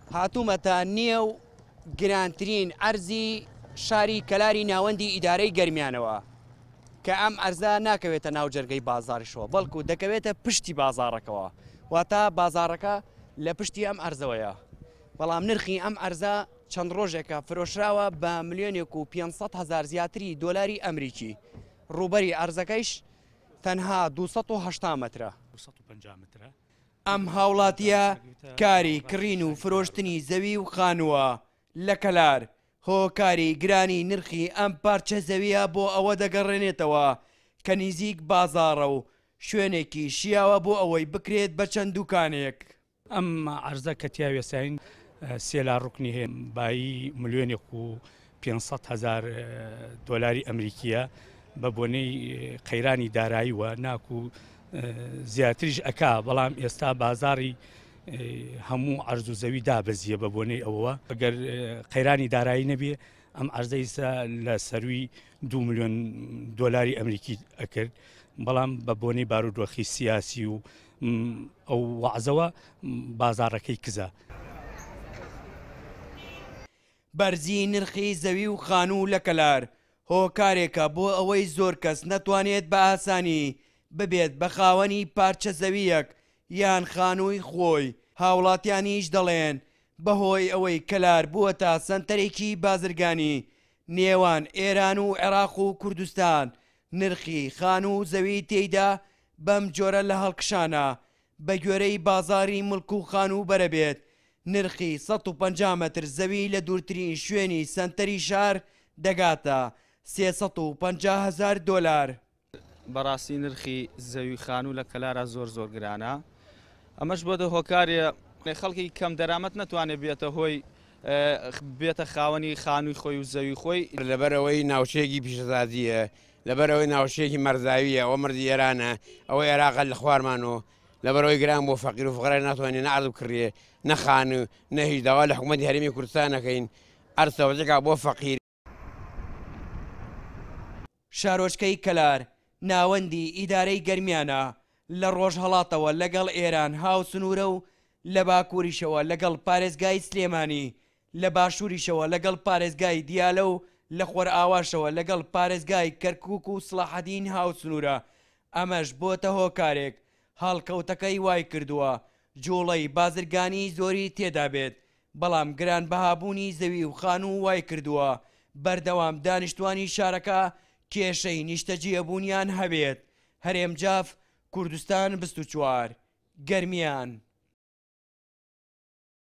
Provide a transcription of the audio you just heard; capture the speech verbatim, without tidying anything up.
هاتوومەتە نێو گرانترین ئەرزی شاری کەلاری ناوەندی ئیدارەی گەرمیانەوە کە ئەم ئەرزە ناکەوێتە ناو جەرگەی بازاڕیشەوە بەڵکو دەکەوێتە پشتی بازاڕەکەەوە واتە بازاڕەکە لە پشتی ئەم ئەرزەوەیە بەڵام نرخی ئەم ئەرزە چەند ڕۆژێکە فرۆشراوە بە ملیۆنێک و پێنجسەد هەزار زیاتری دۆلاری ئەمریکی ڕوبەری ئەرزەکەیش تەنها دووسەد و هەشتا مەترە. ئەم هاوڵاتیە کاری کڕین و فرۆشتنی زەوی و خانووە لە کەلار هۆکاری گرانی نرخی ئەم پارچە زەویە بۆ ئەوە دەگەڕێنێتەوە کە نزیک بازاڕە و شوێنێکی شیاوە بۆ ئەوەی بکرێت بە چەند دوکانێک. ئەم عەرزە کە تیا وێساین سێلا ڕوکنی هەیە بایی ملیۆنێک و پێنجسەد هەزار دۆلاری ئەمریکیە بە بۆنەی قەیرانی دارایی وە ناکو زیاتریش ئەکا بەڵام ئێستا بازاڕی هەموو عەرز و زەوی دابەزیە بە بۆنەی ئەوە ئەگەر قەیرانی دارایی نەبێ ئەم عەرزەیسا لە سەروی دو ملیۆن دۆلاری ئەمریکی ئەکرد بەڵام بە بۆنەی بارودۆخی سیاسی و ئەو وەعزەوە بازاڕەکەی کزە. بەرزی نرخی زەوی و خانوو لە کەلار هۆکارێکە بۆ ئەوەی زۆر کەس نەتوانێت بە ئاسانی ببێت بە خاوەنی پارچە زەویەک یان خانووی خۆی. هاوڵاتیانیش دەڵێن بەهۆی ئەوەی کەلار بووە تا سەنتەرێکی بازرگانی نێوان ئێران و عێراق و کوردستان نرخی خانوو زەوی تێیدا بەم جۆرە لە هەڵکشانە بە گوێرەی بازاری مڵک و خانوو بەرەبێت نرخی سەد و پەنجا مەتر زەوی لە دوورترین شوێنی سەنتەری شار دەگاتە سێسەد و پەنجا هەزار دۆلار. بەڕاستی نرخی زەوی خانوو لە کەلارە زۆر زۆر گرانە ئەمەش بۆ دە هۆکارێ خەڵکی کەم دەرامەت نەتوانێت بێتە هۆی بێتە خاوەنی خانووی خۆی و زەوی خۆی لەبەرەوەی ناوچەیەکی پیشەسازیە لەبەرەوەی ناوچەیەکی مەرزاویە ئەوە مردی ئێرانە ئەوەی عێراقە لە خوارمانەوە لەبەرەوەی گران بۆ فەقیر و فقرای ناتوانێت نەعەرض بکڕێ نەخان و نەهیچ داوا لە حکوومەتی هەرێمی کوردستانەکەین ئەرسەوەجێکا بۆ فەقیر. شارۆچکەی کەلار ناوەندی ئیدارەی گەرمیانە لە ڕۆژهەڵاتەوە لەگەڵ ئێران هاو سنوورە و لە باکووریشەوە لەگەڵ پارێزگای سلێمانی لە باشووریشەوە لەگەڵ پارێزگای دیالە و لە خۆرئاواشەوە لەگەڵ پارێزگای کەرکووک و سڵاحەدین هاو سنوورە. ئەمەش بۆتە هۆکارێک هەڵکەوتەکەی وای کردووە جوڵەی بازرگانی زۆری تێدا بێت بەڵام گران بەهابوونی زەوی و خانوو وای کردووە بەردەوام دانیشتوانی شارەکە کێشەی نیشتەجیەبوونیان هەبێت. هەرێم جاف کوردستان بیست و چوار گەرمیان.